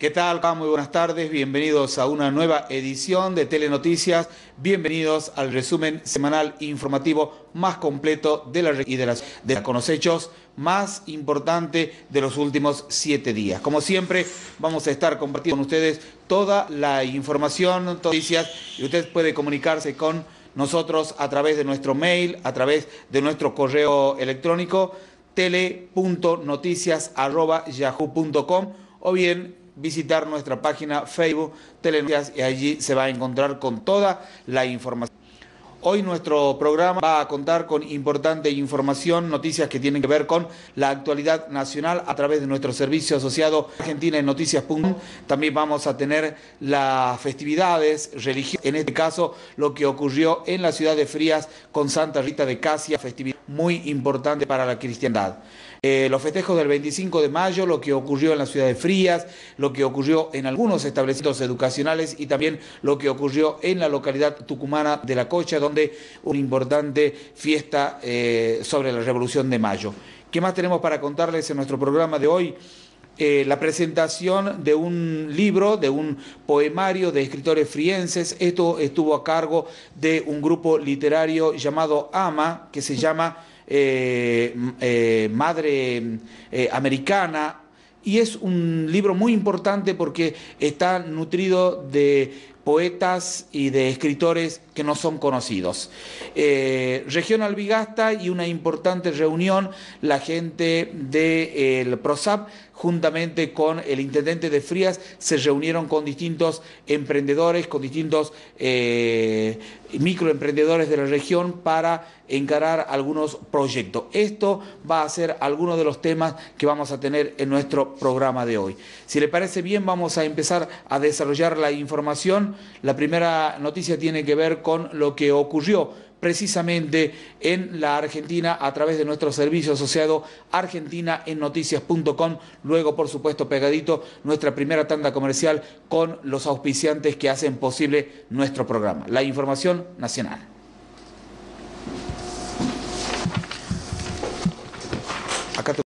¿Qué tal? Muy buenas tardes, bienvenidos a una nueva edición de Telenoticias, bienvenidos al resumen semanal informativo más completo de la y de con los hechos más importantes de los últimos 7 días. Como siempre, vamos a estar compartiendo con ustedes toda la información, noticias, y usted puede comunicarse con nosotros a través de nuestro mail, a través de nuestro correo electrónico, tele.noticias@yahoo.com, o bien visitar nuestra página Facebook Telenoticias, y allí se va a encontrar con toda la información. Hoy nuestro programa va a contar con importante información, noticias que tienen que ver con la actualidad nacional a través de nuestro servicio asociado Argentina en Noticias.com. También vamos a tener las festividades religiosas, en este caso lo que ocurrió en la ciudad de Frías con Santa Rita de Casia, festividad muy importante para la cristiandad. Los festejos del 25 de mayo, lo que ocurrió en la ciudad de Frías, lo que ocurrió en algunos establecimientos educacionales y también lo que ocurrió en la localidad tucumana de La Cocha, donde una importante fiesta sobre la Revolución de Mayo. ¿Qué más tenemos para contarles en nuestro programa de hoy? La presentación de un libro, de un poemario de escritores frienses. Esto estuvo a cargo de un grupo literario llamado AMA, que se llama Madre Americana, y es un libro muy importante porque está nutrido de poetas y de escritores que no son conocidos. Región Albigasta y una importante reunión, la gente del PROSAP juntamente con el intendente de Frías se reunieron con distintos emprendedores, con distintos microemprendedores de la región para encarar algunos proyectos. Esto va a ser algunos de los temas que vamos a tener en nuestro programa de hoy. Si le parece bien, vamos a empezar a desarrollar la información. La primera noticia tiene que ver con lo que ocurrió precisamente en la Argentina a través de nuestro servicio asociado Argentina en Noticias.com. Luego, por supuesto, pegadito, nuestra primera tanda comercial con los auspiciantes que hacen posible nuestro programa. La información nacional.